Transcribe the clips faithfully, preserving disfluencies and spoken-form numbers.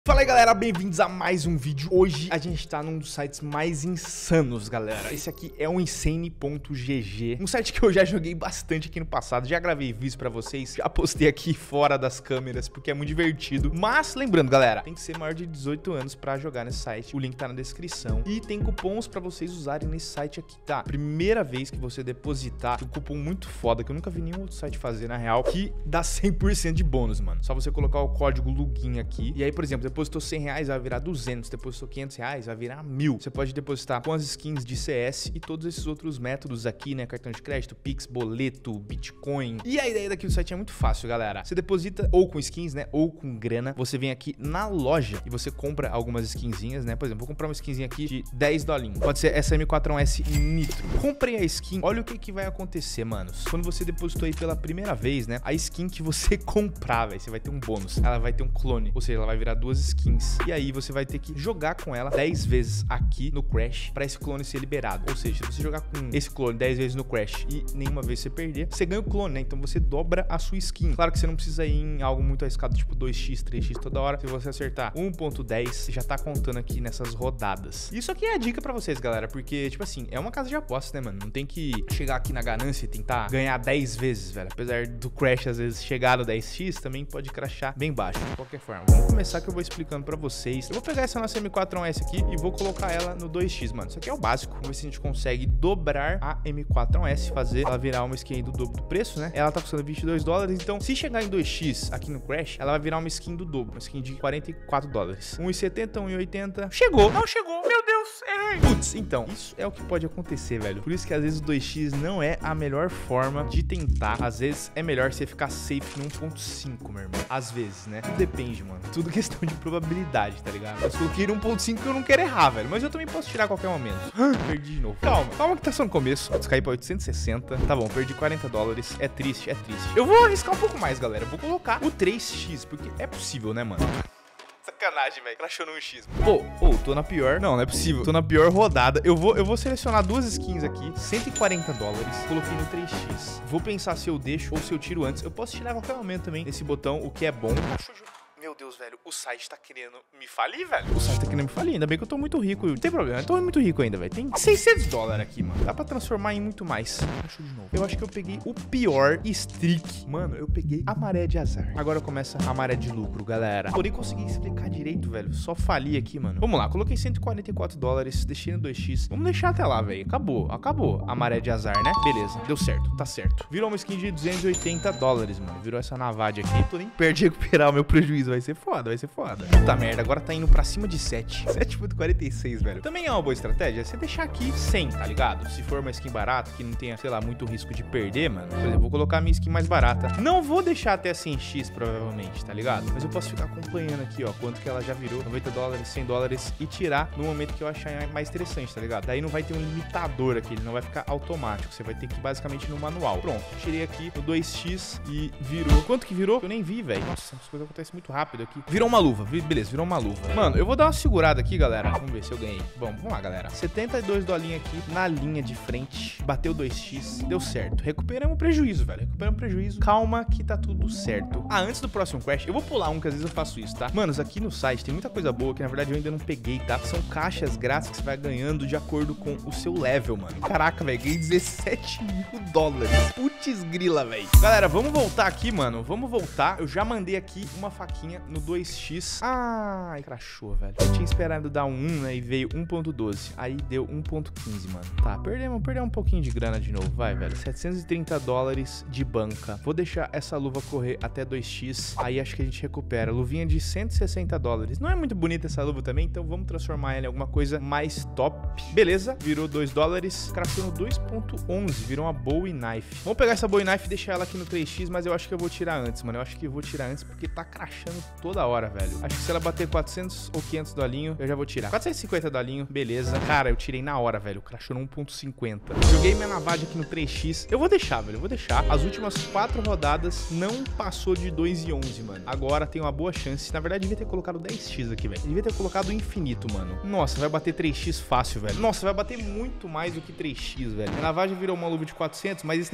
Fala aí galera, bem-vindos a mais um vídeo. Hoje a gente tá num dos sites mais insanos, galera. Esse aqui é o Insane ponto G G, um site que eu já joguei bastante aqui no passado. Já gravei vídeos pra vocês, já postei aqui fora das câmeras, porque é muito divertido. Mas lembrando, galera, tem que ser maior de dezoito anos pra jogar nesse site. O link tá na descrição. E tem cupons pra vocês usarem nesse site aqui, tá? Primeira vez que você depositar, tem um cupom muito foda, que eu nunca vi nenhum outro site fazer, na real, que dá cem por cento de bônus, mano. Só você colocar o código LUGIN aqui. E aí, por exemplo, depositou cem reais, vai virar duzentos, depositou quinhentos reais, vai virar mil. Você pode depositar com as skins de C S e todos esses outros métodos aqui, né? Cartão de crédito, Pix, boleto, Bitcoin. E a ideia daqui do site é muito fácil, galera. Você deposita ou com skins, né? Ou com grana. Você vem aqui na loja e você compra algumas skinzinhas, né? Por exemplo, vou comprar uma skinzinha aqui de dez dolinhos. Pode ser essa M quatro um S Nitro. Comprei a skin. Olha o que que vai acontecer, manos. Quando você depositou aí pela primeira vez, né? A skin que você comprar, velho, você vai ter um bônus. Ela vai ter um clone. Ou seja, ela vai virar duas skins. E aí você vai ter que jogar com ela dez vezes aqui no Crash para esse clone ser liberado. Ou seja, se você jogar com esse clone dez vezes no Crash e nenhuma vez você perder, você ganha o clone, né? Então você dobra a sua skin. Claro que você não precisa ir em algo muito arriscado, tipo dois x, três x toda hora. Se você acertar um ponto dez, você já tá contando aqui nessas rodadas. Isso aqui é a dica pra vocês, galera, porque, tipo assim, é uma casa de apostas, né, mano? Não tem que chegar aqui na ganância e tentar ganhar dez vezes, velho. Apesar do Crash, às vezes, chegar no dez x, também pode crashar bem baixo, de qualquer forma. Vamos começar que eu vou explicando pra vocês. Eu vou pegar essa nossa M quatro um S aqui e vou colocar ela no dois x, mano. Isso aqui é o básico. Vamos ver se a gente consegue dobrar a M quatro um S, fazer ela virar uma skin do dobro do preço, né? Ela tá custando vinte e dois dólares, então se chegar em dois x aqui no Crash, ela vai virar uma skin do dobro, uma skin de quarenta e quatro dólares. um e setenta, um e oitenta. Chegou! Não chegou! Meu Deus, errei! Putz, então, isso é o que pode acontecer, velho. Por isso que às vezes o dois x não é a melhor forma de tentar. Às vezes é melhor você ficar safe no um ponto cinco, meu irmão. Às vezes, né? Tudo depende, mano. Tudo questão de probabilidade, tá ligado? Eu coloquei um ponto cinco que eu não quero errar, velho. Mas eu também posso tirar a qualquer momento. Perdi de novo. Calma, calma que tá só no começo. Vou cair pra oitocentos e sessenta. Tá bom, perdi quarenta dólares. É triste, é triste. Eu vou arriscar um pouco mais, galera. Eu vou colocar o três x, porque é possível, né, mano? Sacanagem, velho. Crashou no um x. Pô, oh, oh, tô na pior. Não, não é possível. Tô na pior rodada. Eu vou, eu vou selecionar duas skins aqui. cento e quarenta dólares. Coloquei no três x. Vou pensar se eu deixo ou se eu tiro antes. Eu posso tirar a qualquer momento também esse botão, o que é bom. Meu Deus, velho, o site tá querendo me falir, velho. O site tá querendo me falir, ainda bem que eu tô muito rico. Não tem problema, eu tô muito rico ainda, velho. Tem seiscentos dólares aqui, mano. Dá pra transformar em muito mais. Deixa eu de novo. Eu acho que eu peguei o pior streak. Mano, eu peguei a maré de azar. Agora começa a maré de lucro, galera. Eu nem consegui explicar direito, velho. Só fali aqui, mano. Vamos lá, coloquei cento e quarenta e quatro dólares, deixei no dois x. Vamos deixar até lá, velho. Acabou, acabou a maré de azar, né? Beleza, deu certo, tá certo. Virou uma skin de duzentos e oitenta dólares, mano. Virou essa navade aqui. Tô nem perto de recuperar o meu prejuízo. Vai ser foda, vai ser foda. Puta merda, agora tá indo pra cima de sete. sete ponto quarenta e seis, velho. Também é uma boa estratégia você deixar aqui cem, tá ligado? Se for uma skin barata, que não tenha, sei lá, muito risco de perder, mano. Por exemplo, vou colocar a minha skin mais barata. Não vou deixar até cem x, provavelmente, tá ligado? Mas eu posso ficar acompanhando aqui, ó, quanto que ela já virou. noventa dólares, cem dólares e tirar no momento que eu achar mais interessante, tá ligado? Daí não vai ter um limitador aqui, ele não vai ficar automático. Você vai ter que ir basicamente no manual. Pronto, tirei aqui no dois x e virou. Quanto que virou? Eu nem vi, velho. Nossa, as coisas acontecem muito rápido aqui. Virou uma luva, beleza, virou uma luva. Mano, eu vou dar uma segurada aqui, galera. Vamos ver se eu ganhei. Bom, vamos lá, galera. setenta e dois dolinhos aqui na linha de frente. Bateu dois x, deu certo. Recuperamos o prejuízo, velho. Recuperamos o prejuízo. Calma que tá tudo certo. Ah, antes do próximo Crash, eu vou pular um, que às vezes eu faço isso, tá? Manos, aqui no site tem muita coisa boa que na verdade eu ainda não peguei, tá? São caixas grátis que você vai ganhando de acordo com o seu level, mano. Caraca, velho, ganhei dezessete mil dólares. Putz grila, velho. Galera, vamos voltar aqui, mano. Vamos voltar. Eu já mandei aqui uma faquinha no dois x. Ah, crashou, velho. Eu tinha esperado dar um um, né? E veio um ponto doze. Aí deu um ponto quinze, mano. Tá, perdemos, perdemos um pouquinho de grana de novo. Vai, velho. setecentos e trinta dólares de banca. Vou deixar essa luva correr até dois x. Aí acho que a gente recupera. Luvinha de cento e sessenta dólares. Não é muito bonita essa luva também, então vamos transformar ela em alguma coisa mais top. Beleza, virou dois dólares. Crashou no dois ponto onze. Virou uma Bowie Knife. Vamos pegar essa Bowie Knife e deixar ela aqui no três x, mas eu acho que eu vou tirar antes, mano. Eu acho que eu vou tirar antes porque tá crashando toda hora, velho. Acho que se ela bater quatrocentos ou quinhentos dolinho, eu já vou tirar. quatrocentos e cinquenta dolinho, beleza. Cara, eu tirei na hora, velho. Crashou no um ponto cinquenta. Joguei minha navade aqui no três x. Eu vou deixar, velho. Eu vou deixar. As últimas quatro rodadas não passou de dois e onze, mano. Agora tem uma boa chance. Na verdade, devia ter colocado dez x aqui, velho. Devia ter colocado infinito, mano. Nossa, vai bater três x fácil, velho. Nossa, vai bater muito mais do que três x, velho. Minha navagem virou uma luva de quatrocentos, mas esse negócio vai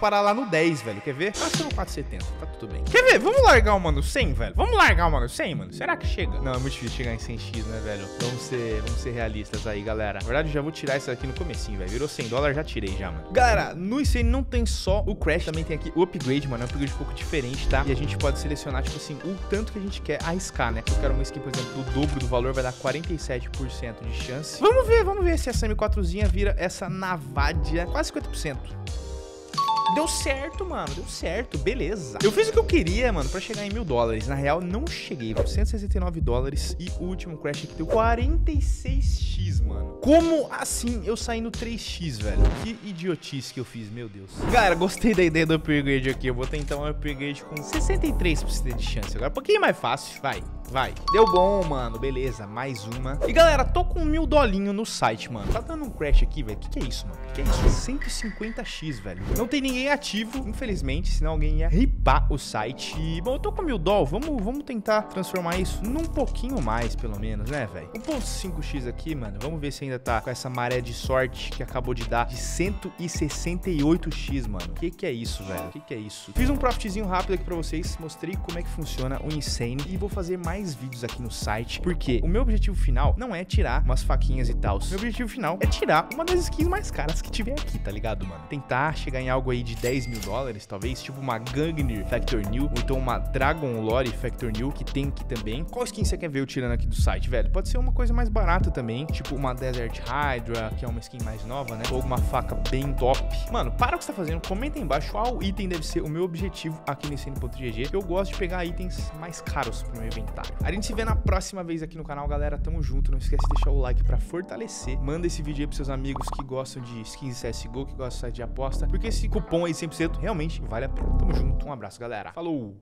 parar lá no dez, velho. Quer ver? Acho que no quatro e setenta, tá tudo bem. Quer ver? Vamos largar o mano cem, velho? Vamos largar o mano cem, mano? Será que chega? Não, é muito difícil chegar em cem x, né, velho? Vamos ser, vamos ser realistas aí, galera. Na verdade, eu já vou tirar isso aqui no comecinho, velho. Virou cem dólares, já tirei já, mano. Galera, no Insane não tem só o Crash, também tem aqui o Upgrade, mano. É um upgrade um pouco diferente, tá? E a gente pode selecionar, tipo assim, o tanto que a gente quer arriscar, né? Se eu quero uma skin, por exemplo, do dobro do valor, vai dar quarenta e sete por cento de chance. Vamos ver, vamos ver se essa M quatrozinha vira essa Navadia. Quase cinquenta por cento. Deu certo, mano, deu certo, beleza. Eu fiz o que eu queria, mano, pra chegar em mil dólares. Na real, não cheguei, cento e sessenta e nove dólares. E o último Crash aqui deu quarenta e seis x, mano. Como assim eu saí no três x, velho? Que idiotice que eu fiz, meu Deus. Galera, gostei da ideia do upgrade aqui. Eu vou tentar um upgrade com sessenta e três por cento de chance. Agora, um pouquinho mais fácil, vai. Vai. Deu bom, mano. Beleza. Mais uma. E, galera, tô com mil dolinho no site, mano. Tá dando um crash aqui, velho. Que que é isso, mano? Que que é isso? cento e cinquenta x, velho. Não tem ninguém ativo, infelizmente. Senão alguém ia ripar o site. E, bom, eu tô com mil doll. Vamos, vamos tentar transformar isso num pouquinho mais, pelo menos, né, velho? um ponto cinco x aqui, mano. Vamos ver se ainda tá com essa maré de sorte que acabou de dar de cento e sessenta e oito x, mano. Que que é isso, velho? Que que é isso? Fiz um profitzinho rápido aqui pra vocês. Mostrei como é que funciona o Insane. E vou fazer mais vídeos aqui no site, porque o meu objetivo final não é tirar umas faquinhas e tal. Meu objetivo final é tirar uma das skins mais caras que tiver aqui, tá ligado, mano? Tentar chegar em algo aí de dez mil dólares, talvez, tipo uma Gungnir Factor New, ou então uma Dragon Lore Factor New, que tem aqui também. Qual skin você quer ver eu tirando aqui do site, velho? Pode ser uma coisa mais barata também, tipo uma Desert Hydra, que é uma skin mais nova, né? Ou alguma faca bem top. Mano, para o que você tá fazendo, comenta aí embaixo qual item deve ser o meu objetivo aqui no Insane ponto G G. Eu gosto de pegar itens mais caros pro meu inventário. A gente se vê na próxima vez aqui no canal, galera. Tamo junto. Não esquece de deixar o like pra fortalecer. Manda esse vídeo aí pros seus amigos que gostam de skins C S G O, que gostam de site de aposta, porque esse cupom aí cem por cento realmente vale a pena. Tamo junto. Um abraço, galera. Falou!